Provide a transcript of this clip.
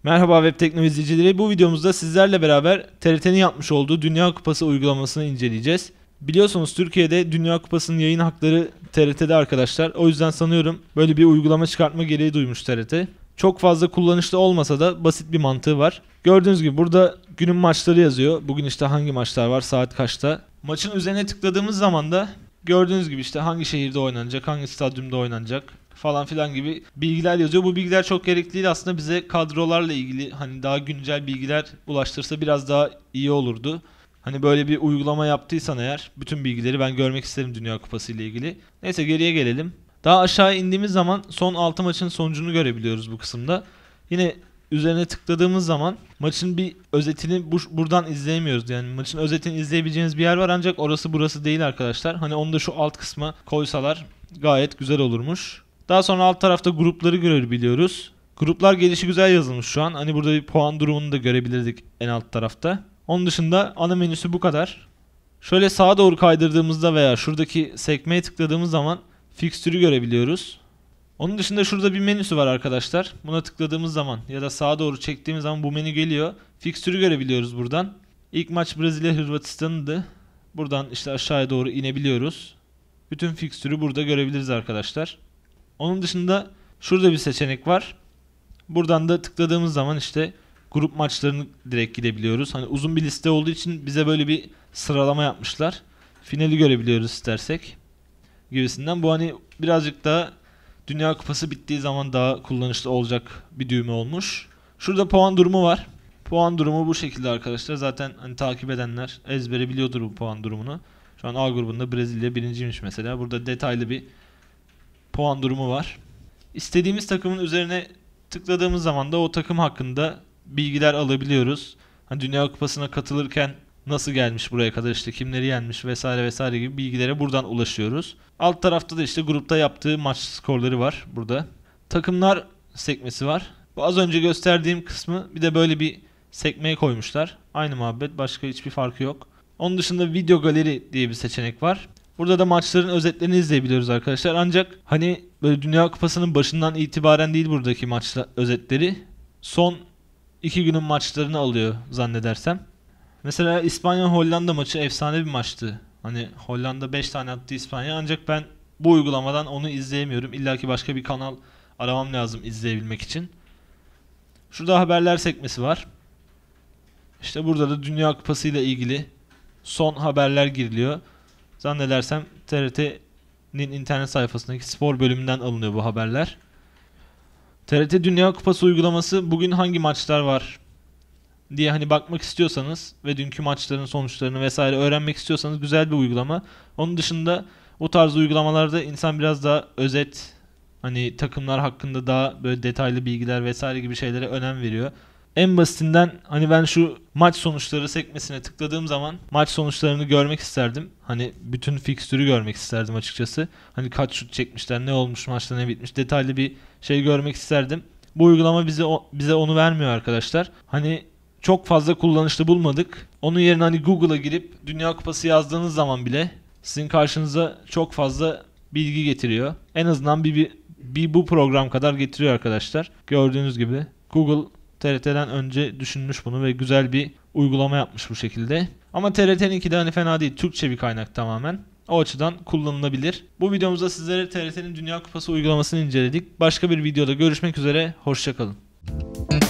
Merhaba Web Tekno izleyicileri. Bu videomuzda sizlerle beraber TRT'nin yapmış olduğu Dünya Kupası uygulamasını inceleyeceğiz. Biliyorsunuz Türkiye'de Dünya Kupası'nın yayın hakları TRT'de arkadaşlar. O yüzden sanıyorum böyle bir uygulama çıkartma gereği duymuş TRT. Çok fazla kullanışlı olmasa da basit bir mantığı var. Gördüğünüz gibi burada günün maçları yazıyor. Bugün işte hangi maçlar var, saat kaçta. Maçın üzerine tıkladığımız zaman da gördüğünüz gibi işte hangi şehirde oynanacak, hangi stadyumda oynanacak falan filan gibi bilgiler yazıyor. Bu bilgiler çok gerekli değil aslında, bize kadrolarla ilgili hani daha güncel bilgiler ulaştırsa biraz daha iyi olurdu. Hani böyle bir uygulama yaptıysan eğer bütün bilgileri ben görmek isterim Dünya Kupası ile ilgili. Neyse geriye gelelim. Daha aşağı indiğimiz zaman son 6 maçın sonucunu görebiliyoruz bu kısımda. Yine üzerine tıkladığımız zaman maçın bir özetini buradan izleyemiyoruz. Yani maçın özetini izleyebileceğiniz bir yer var ancak orası burası değil arkadaşlar. Hani onu da şu alt kısma koysalar gayet güzel olurmuş. Daha sonra alt tarafta grupları görebiliyoruz. Gruplar gelişigüzel yazılmış şu an. Hani burada bir puan durumunu da görebilirdik en alt tarafta. Onun dışında ana menüsü bu kadar. Şöyle sağa doğru kaydırdığımızda veya şuradaki sekmeye tıkladığımız zaman fikstürü görebiliyoruz. Onun dışında şurada bir menüsü var arkadaşlar. Buna tıkladığımız zaman ya da sağa doğru çektiğimiz zaman bu menü geliyor. Fikstürü görebiliyoruz buradan. İlk maç Brezilya Hırvatistan'dı. Buradan işte aşağıya doğru inebiliyoruz. Bütün fikstürü burada görebiliriz arkadaşlar. Onun dışında şurada bir seçenek var. Buradan da tıkladığımız zaman işte grup maçlarını direkt gidebiliyoruz. Hani uzun bir liste olduğu için bize böyle bir sıralama yapmışlar. Finali görebiliyoruz istersek gibisinden. Bu hani birazcık daha Dünya Kupası bittiği zaman daha kullanışlı olacak bir düğme olmuş. Şurada puan durumu var. Puan durumu bu şekilde arkadaşlar. Zaten hani takip edenler ezbere biliyordur bu puan durumunu. Şu an A grubunda Brezilya birinciymiş mesela. Burada detaylı bir puan durumu var. İstediğimiz takımın üzerine tıkladığımız zaman da o takım hakkında bilgiler alabiliyoruz. Hani Dünya Kupası'na katılırken nasıl gelmiş buraya kadar, işte kimleri yenmiş vesaire vesaire gibi bilgilere buradan ulaşıyoruz. Alt tarafta da işte grupta yaptığı maç skorları var burada. Takımlar sekmesi var. Bu az önce gösterdiğim kısmı bir de böyle bir sekmeye koymuşlar. Aynı muhabbet, başka hiçbir farkı yok. Onun dışında video galeri diye bir seçenek var. Burada da maçların özetlerini izleyebiliyoruz arkadaşlar. Ancak hani böyle Dünya Kupası'nın başından itibaren değil buradaki maçlar özetleri. Son 2 günün maçlarını alıyor zannedersem. Mesela İspanya-Hollanda maçı efsane bir maçtı. Hani Hollanda 5 tane attı İspanya, ancak ben bu uygulamadan onu izleyemiyorum. İlla ki başka bir kanal aramam lazım izleyebilmek için. Şurada haberler sekmesi var. İşte burada da Dünya Kupası ile ilgili son haberler giriliyor. Zannedersem TRT'nin internet sayfasındaki spor bölümünden alınıyor bu haberler. TRT Dünya Kupası uygulaması bugün hangi maçlar var diye hani bakmak istiyorsanız ve dünkü maçların sonuçlarını vesaire öğrenmek istiyorsanız güzel bir uygulama. Onun dışında o tarz uygulamalarda insan biraz daha özet, hani takımlar hakkında daha böyle detaylı bilgiler vesaire gibi şeylere önem veriyor. En basitinden hani ben şu maç sonuçları sekmesine tıkladığım zaman maç sonuçlarını görmek isterdim. Hani bütün fikstürü görmek isterdim açıkçası. Hani kaç şut çekmişler, ne olmuş maçta, ne bitmiş, detaylı bir şey görmek isterdim. Bu uygulama bize onu vermiyor arkadaşlar. Hani çok fazla kullanışlı bulmadık. Onun yerine hani Google'a girip Dünya Kupası yazdığınız zaman bile sizin karşınıza çok fazla bilgi getiriyor. En azından bir bu program kadar getiriyor arkadaşlar. Gördüğünüz gibi Google TRT'den önce düşünmüş bunu ve güzel bir uygulama yapmış bu şekilde. Ama TRT'ninki de hani fena değil. Türkçe bir kaynak tamamen. O açıdan kullanılabilir. Bu videomuzda sizlere TRT'nin Dünya Kupası uygulamasını inceledik. Başka bir videoda görüşmek üzere. Hoşça kalın.